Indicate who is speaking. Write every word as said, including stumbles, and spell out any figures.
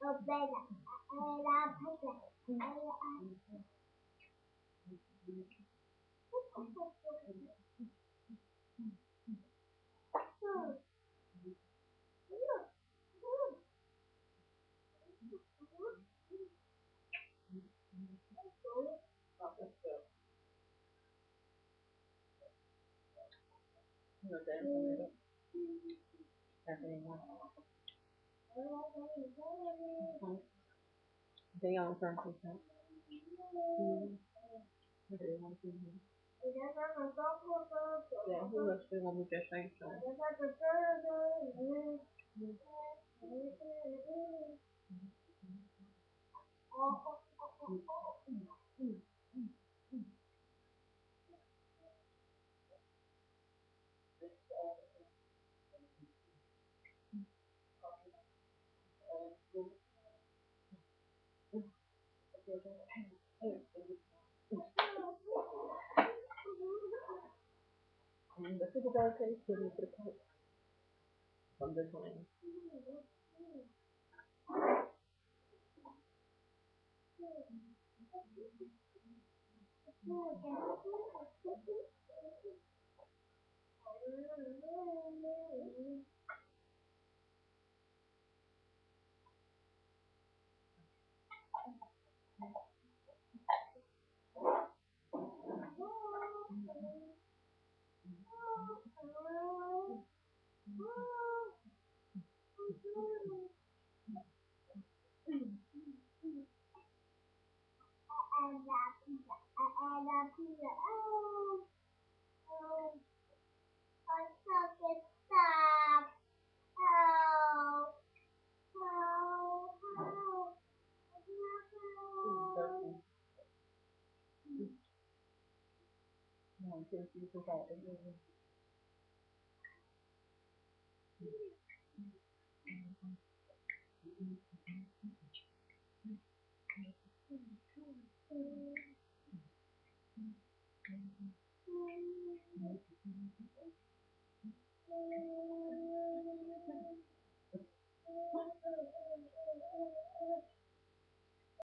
Speaker 1: Tem a transição. Yeah, he looks good on the just same time. Da tudo dá aquele filme para cá. Vamos ver como é. Não, tem que usar.